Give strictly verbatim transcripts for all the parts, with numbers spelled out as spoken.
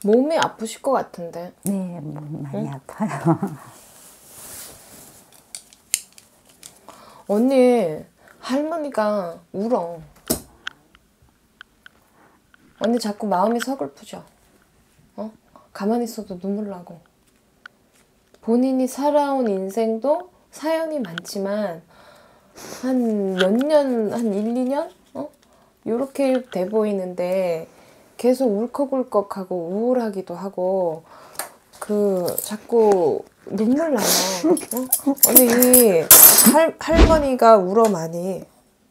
몸이 아프실 것 같은데. 네, 몸이 많이 응? 아파요. 언니 할머니가 울어. 언니 자꾸 마음이 서글프죠? 어? 가만히 있어도 눈물 나고. 본인이 살아온 인생도 사연이 많지만 한 몇 년, 한 일, 이 년? 어? 요렇게 돼 보이는데 계속 울컥울컥하고 우울하기도 하고 그 자꾸 눈물 나요. 어? 언니 할, 할머니가 울어 많이.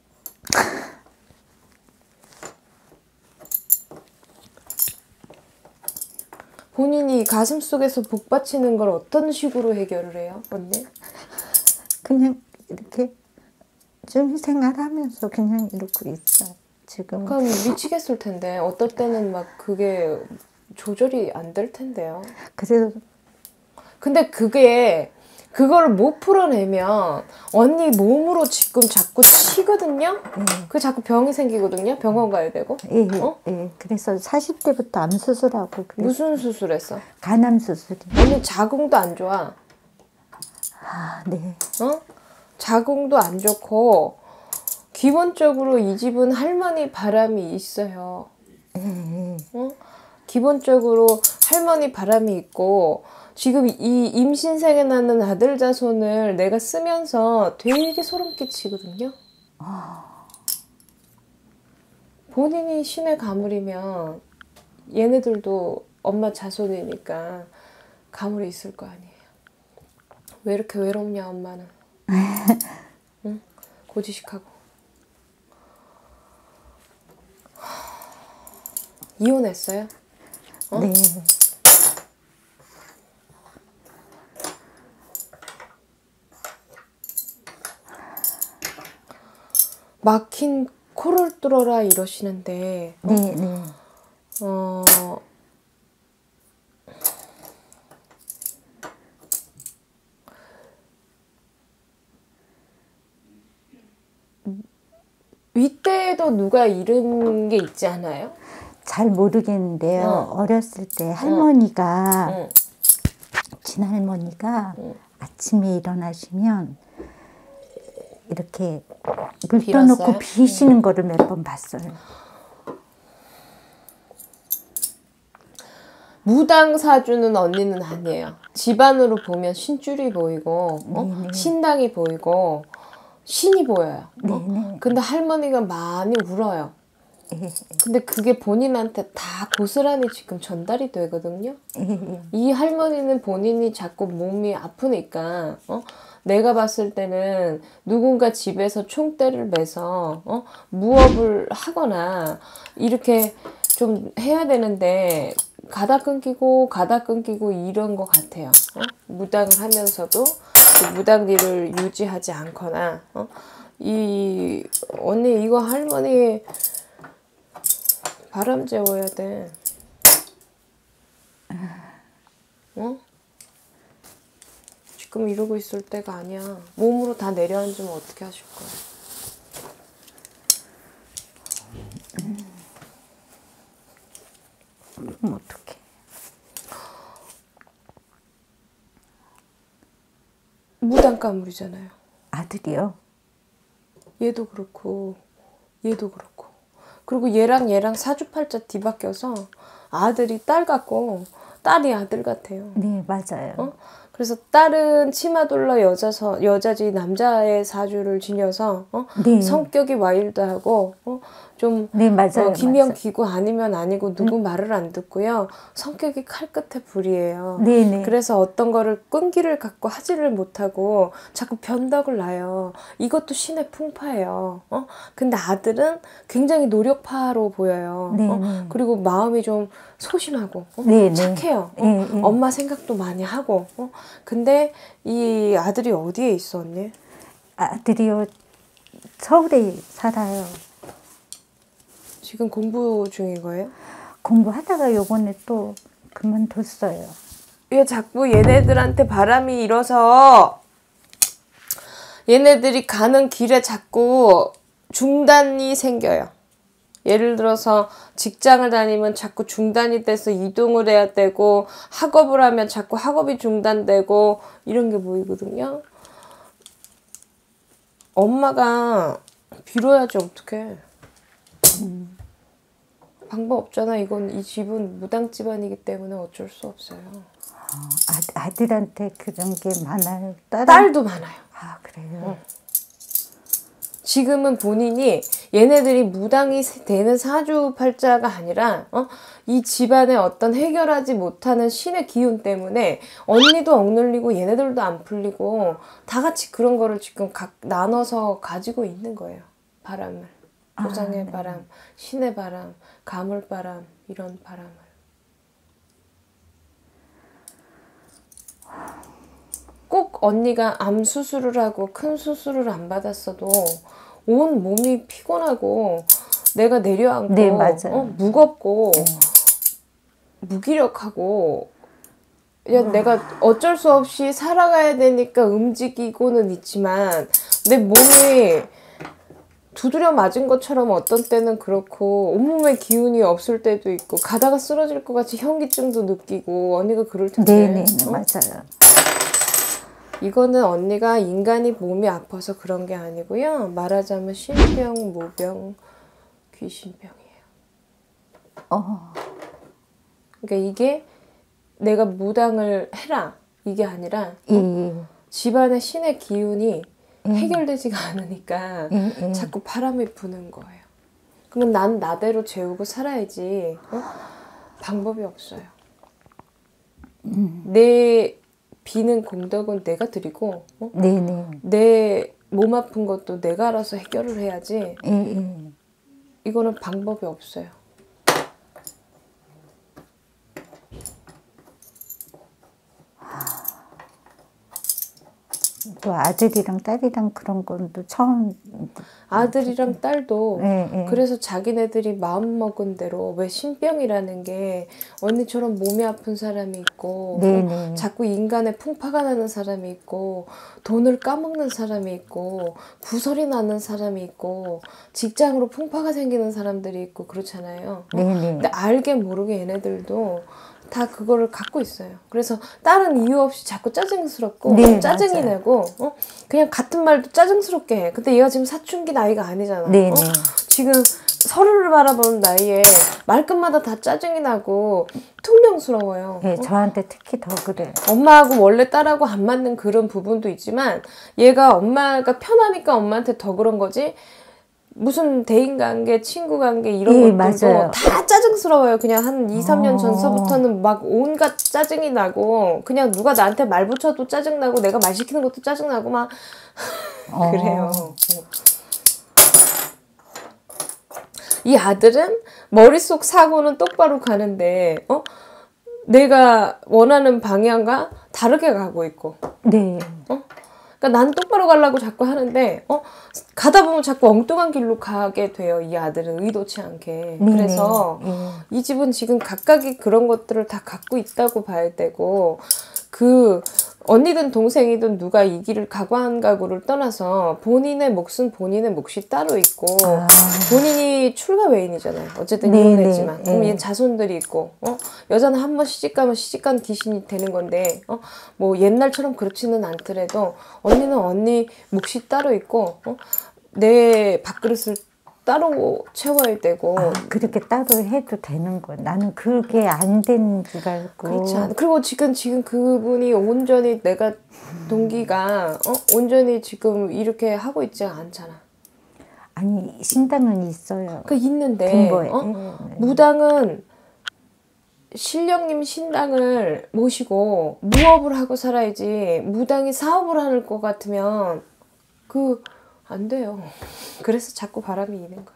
본인이 가슴속에서 복받치는 걸 어떤 식으로 해결을 해요, 언니? 그냥 이렇게 좀 생활하면서 그냥 이러고 있어요. 지금. 그럼 미치겠을 텐데 어떨 때는 막 그게 조절이 안 될 텐데요. 그래서 근데 그게 그걸 못 풀어내면 언니 몸으로 지금 자꾸 치거든요. 예. 그 자꾸 병이 생기거든요. 병원 가야 되고. 예, 어? 예. 그래서 사십 대부터 암 수술하고 그랬어요. 무슨 수술했어? 간암 수술이. 언니 자궁도 안 좋아. 아, 네. 어? 자궁도 안 좋고 기본적으로 이 집은 할머니 바람이 있어요. 예, 예. 어? 기본적으로 할머니 바람이 있고 지금 이 임신생에 낳는 아들 자손을 내가 쓰면서 되게 소름 끼치거든요. 본인이 신의 가물이면 얘네들도 엄마 자손이니까 가물이 있을 거 아니에요. 왜 이렇게 외롭냐 엄마는. 응? 고지식하고. 이혼했어요? 어? 네. 막힌 코를 뚫어라 이러시는데 어? 네, 네. 어... 윗대에도 누가 잃은 게 있지 않아요? 잘 모르겠는데요. 어. 어렸을 때 할머니가 응. 친할머니가 응. 아침에 일어나시면 이렇게 물 빌었어요? 떠놓고 비시는 거를 몇 번 봤어요. 무당 사주는 언니는 아니에요. 집안으로 보면 신줄이 보이고 어? 네네. 신당이 보이고 신이 보여요. 어? 네네. 근데 할머니가 많이 울어요. 예, 근데 그게 본인한테 다 고스란히 지금 전달이 되거든요. 예, 이 할머니는 본인이 자꾸 몸이 아프니까 어? 내가 봤을 때는 누군가 집에서 총대를 매서 어? 무업을 하거나 이렇게 좀 해야 되는데 가다 끊기고 가다 끊기고 이런 것 같아요. 어? 무당을 하면서도 그 무당일을 유지하지 않거나 어? 이 언니 이거 할머니 바람 재워야 돼. 어? 지금 이러고 있을 때가 아니야. 몸으로 다 내려앉으면 어떻게 하실 거야? 그럼 어떡해. 무당가물이잖아요. 아들이요? 얘도 그렇고 얘도 그렇고 그리고 얘랑 얘랑 사주팔자 뒤바뀌어서 아들이 딸 같고 딸이 아들 같아요. 네, 맞아요. 어? 그래서 딸은 치마돌러 여자서 여자지 남자의 사주를 지녀서 어? 네. 성격이 와일드하고 어? 좀 네, 맞아요. 어, 기명 맞아요. 기고 아니면 아니고 누구 말을 안 듣고요. 성격이 칼끝에 불이에요. 네, 네. 그래서 어떤 거를 끈기를 갖고 하지를 못하고 자꾸 변덕을 놔요. 이것도 신의 풍파예요. 어? 근데 아들은 굉장히 노력파로 보여요. 네, 어? 네. 그리고 마음이 좀 소심하고 어? 네, 네. 착해요. 어? 네, 네. 엄마 생각도 많이 하고. 어? 근데 이 아들이 어디에 있어 언니? 아들이요, 서울에 살아요. 지금 공부 중인 거예요? 공부하다가 요번에 또 그만뒀어요. 왜 자꾸 얘네들한테 바람이 일어서 얘네들이 가는 길에 자꾸 중단이 생겨요. 예를 들어서 직장을 다니면 자꾸 중단이 돼서 이동을 해야 되고 학업을 하면 자꾸 학업이 중단되고 이런 게 보이거든요. 엄마가 빌어야지 어떡해. 음. 방법 없잖아. 이건 이 집은 무당 집안이기 때문에 어쩔 수 없어요. 아, 아들한테 그런 게 많아요? 딸은? 딸도 많아요. 아 그래요? 응. 지금은 본인이 얘네들이 무당이 되는 사주팔자가 아니라 어? 이 집안의 어떤 해결하지 못하는 신의 기운 때문에 언니도 억눌리고 얘네들도 안 풀리고 다 같이 그런 거를 지금 각 나눠서 가지고 있는 거예요. 바람을. 조상의 아, 네. 바람, 신의 바람, 가물바람 이런 바람을. 꼭 언니가 암 수술을 하고 큰 수술을 안 받았어도 온 몸이 피곤하고 내가 내려앉고 네, 맞아요. 어, 무겁고 네. 무기력하고 그냥 내가 어쩔 수 없이 살아가야 되니까 움직이고는 있지만 내 몸이 두드려 맞은 것처럼 어떤 때는 그렇고 온몸에 기운이 없을 때도 있고 가다가 쓰러질 것 같이 현기증도 느끼고 언니가 그럴 텐데. 네네 어? 맞아요. 이거는 언니가 인간이 몸이 아파서 그런 게 아니고요. 말하자면 신병, 무병, 귀신병이에요. 어. 그러니까 이게 내가 무당을 해라 이게 아니라 예. 어? 집안의 신의 기운이 예. 해결되지가 않으니까 예. 예. 자꾸 바람이 부는 거예요. 그러면 난 나대로 재우고 살아야지 어? 방법이 없어요. 음. 내 비는 공덕은 내가 드리고 어? 네네. 내 몸 아픈 것도 내가 알아서 해결을 해야지 예, 예. 이거는 방법이 없어요. 또 아들이랑 딸이랑 그런 건 또 처음. 아들이랑 딸도 네, 네. 그래서 자기네들이 마음먹은 대로 왜 신병이라는 게 언니처럼 몸이 아픈 사람이 있고 네, 어? 네. 자꾸 인간에 풍파가 나는 사람이 있고 돈을 까먹는 사람이 있고 구설이 나는 사람이 있고 직장으로 풍파가 생기는 사람들이 있고 그렇잖아요. 어? 네, 네. 근데 알게 모르게 얘네들도 다 그거를 갖고 있어요. 그래서 딸은 이유 없이 자꾸 짜증스럽고 네, 짜증이 맞아요. 내고 어? 그냥 같은 말도 짜증스럽게 해. 근데 얘가 지금 사춘기 나이가 아니잖아. 네, 어? 네. 지금 서로를 바라보는 나이에 말끝마다 다 짜증이 나고 퉁명스러워요. 네, 어? 저한테 특히 더 그래요. 엄마하고 원래 딸하고 안 맞는 그런 부분도 있지만 얘가 엄마가 편하니까 엄마한테 더 그런 거지. 무슨 대인관계, 친구관계 이런 예, 것들도 맞아요. 다 짜증스러워요. 그냥 한 이, 삼 년 어. 전서부터는 막 온갖 짜증이 나고 그냥 누가 나한테 말 붙여도 짜증나고 내가 말 시키는 것도 짜증나고 막 어. 그래요. 이 아들은 머릿속 사고는 똑바로 가는데 어? 내가 원하는 방향과 다르게 가고 있고 네. 어? 그러니까 나는 똑바로 가려고 자꾸 하는데 어? 가다 보면 자꾸 엉뚱한 길로 가게 돼요. 이 아들은 의도치 않게. 네, 그래서 네, 네. 이 집은 지금 각각이 그런 것들을 다 갖고 있다고 봐야 되고 그 언니든 동생이든 누가 이 길을 가고 안 가고를 떠나서 본인의 몫은 본인의 몫이 따로 있고 아. 본인이 출가 외인이잖아요. 어쨌든 네, 이혼했지만 네, 그럼 네. 얘 자손들이 있고 어? 여자는 한 번 시집가면 시집간 귀신이 되는 건데 어? 뭐 옛날처럼 그렇지는 않더라도 언니는 언니 몫이 따로 있고 어? 내 밥그릇을 따로 채워야 되고 아, 그렇게 따로 해도 되는 거야. 나는 그게 안 된 줄 알고. 그렇지 않아. 그리고 지금 지금 그분이 온전히 내가 동기가 어? 온전히 지금 이렇게 하고 있지 않잖아. 아니 신당은 있어요. 그 있는데 근거에. 어? 네, 네. 무당은 신령님 신당을 모시고 무업을 하고 살아야지 무당이 사업을 하는 것 같으면 그 안 돼요. 그래서 자꾸 바람이 있는 거예요.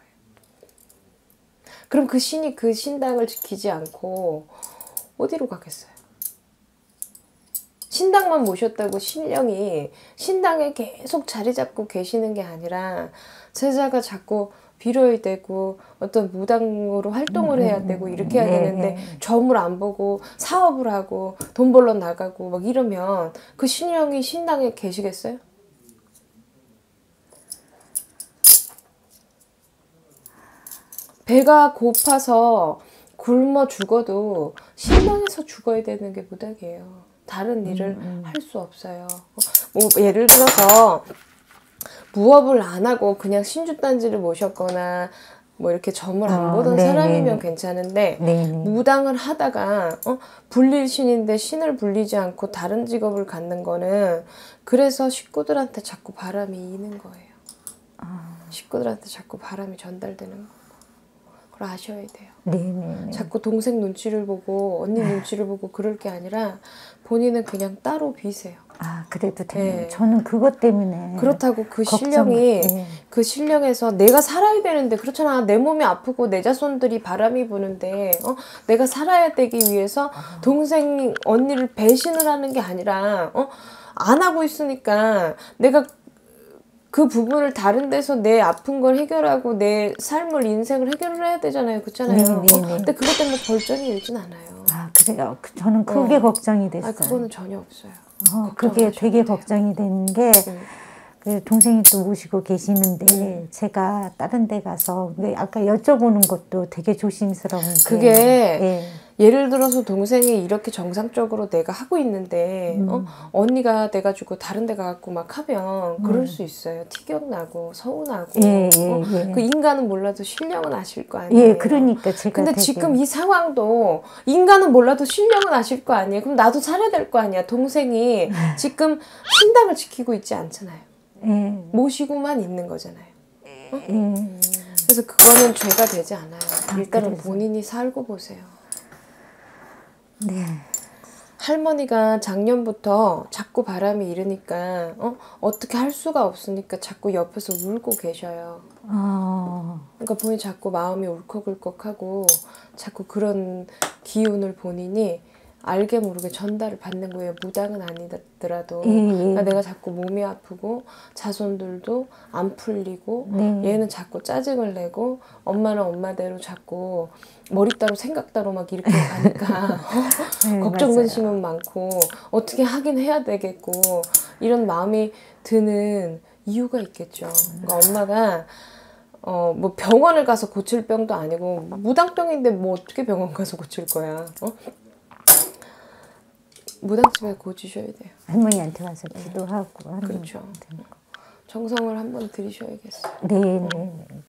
그럼 그 신이 그 신당을 지키지 않고 어디로 가겠어요? 신당만 모셨다고 신령이 신당에 계속 자리 잡고 계시는 게 아니라 제자가 자꾸 빌어야 되고 어떤 무당으로 활동을 해야 되고 이렇게 해야 네, 되는데 네. 점을 안 보고 사업을 하고 돈 벌러 나가고 막 이러면 그 신령이 신당에 계시겠어요? 배가 고파서 굶어 죽어도 실망해서 죽어야 되는 게 무닥이에요. 다른 일을 음, 음. 할 수 없어요. 뭐 예를 들어서 무업을 안 하고 그냥 신주단지를 모셨거나 뭐 이렇게 점을 안 아, 보던 네네네. 사람이면 괜찮은데 네네. 무당을 하다가 어? 불릴 신인데 신을 불리지 않고 다른 직업을 갖는 거는 그래서 식구들한테 자꾸 바람이 이는 거예요. 아, 식구들한테 자꾸 바람이 전달되는 거. 그걸 아셔야 돼요. 네네네. 자꾸 동생 눈치를 보고 언니 눈치를 보고 그럴 게 아니라 본인은 그냥 따로 비세요. 아, 그래도 되네. 네. 저는 그것 때문에. 그렇다고 그 걱정, 신령이 네. 그 신령에서 내가 살아야 되는데 그렇잖아. 내 몸이 아프고 내 자손들이 바람이 부는데 어? 내가 살아야 되기 위해서 동생 언니를 배신을 하는 게 아니라 어? 안 하고 있으니까 내가 그 부분을 다른 데서 내 아픈 걸 해결하고 내 삶을 인생을 해결을 해야 되잖아요. 그렇잖아요. 네, 네, 어? 네. 근데 그것 때문에 벌전이 일진 않아요. 아, 그래요. 그- 저는 그게 어. 걱정이 됐어요. 아, 그거는 전혀 없어요. 어, 그게 걱정하셔도 되게 돼요. 걱정이 되는 게, 음. 그 동생이 또 모시고 계시는데, 제가 다른 데 가서, 근데 아까 여쭤보는 것도 되게 조심스러운 게. 그게 예. 예를 들어서 동생이 이렇게 정상적으로 내가 하고 있는데 어? 언니가 돼가지고 다른 데 가갖고 막 하면 그럴 수 있어요. 티격나고 서운하고 예, 예, 어? 예. 그 인간은 몰라도 신령은 아실 거 아니에요. 예, 그러니까 제가 근데 되게. 지금 이 상황도 인간은 몰라도 신령은 아실 거 아니에요. 그럼 나도 살아야 될 거 아니야. 동생이 지금 신당을 지키고 있지 않잖아요. 예, 모시고만 있는 거잖아요. 예. 그래서 그거는 죄가 되지 않아요. 일단은 그래서. 본인이 살고 보세요. 네. 할머니가 작년부터 자꾸 바람이 일으니까 어? 어떻게 할 수가 없으니까 자꾸 옆에서 울고 계셔요. 아, 그러니까 본인이 자꾸 마음이 울컥울컥하고 자꾸 그런 기운을 본인이 알게 모르게 전달을 받는 거예요. 무당은 아니더라도. 예, 예. 그러니까 내가 자꾸 몸이 아프고 자손들도 안 풀리고 네. 얘는 자꾸 짜증을 내고 엄마는 엄마대로 자꾸 머리 따로 생각 따로 막 이렇게 가니까 네, 걱정 맞아요. 근심은 많고 어떻게 하긴 해야 되겠고 이런 마음이 드는 이유가 있겠죠. 그러니까 엄마가 어 뭐 병원을 가서 고칠 병도 아니고 무당병인데 뭐 어떻게 병원 가서 고칠 거야? 어? 무당집에 고치셔야 돼요. 할머니한테 와서 기도하고 하는 그렇죠. 거. 정성을 한번 들이셔야겠어요. 네, 네.